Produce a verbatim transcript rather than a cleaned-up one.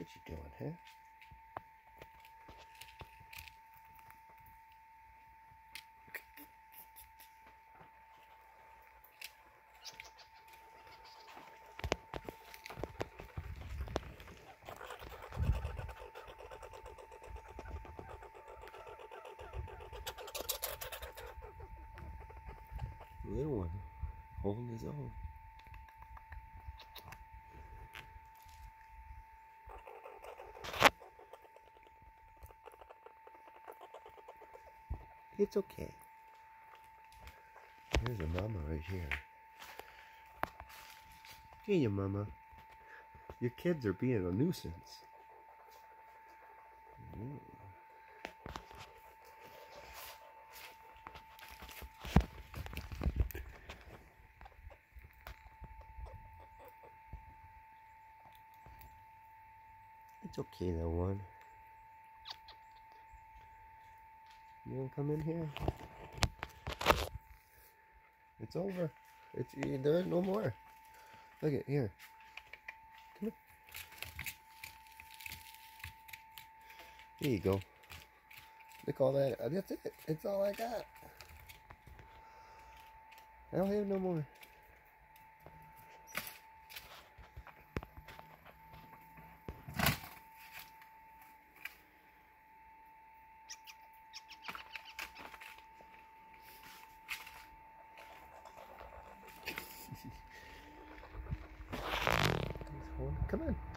What you doing, huh? Little one holding his own. It's okay. There's a mama right here. Hey, you mama. Your kids are being a nuisance. Mm. It's okay, little one. You wanna come in here? It's over. It's there ain't no more. Look at here. Come here. There you go. Look all that. That's it. It's all I got. I don't have no more. Come on.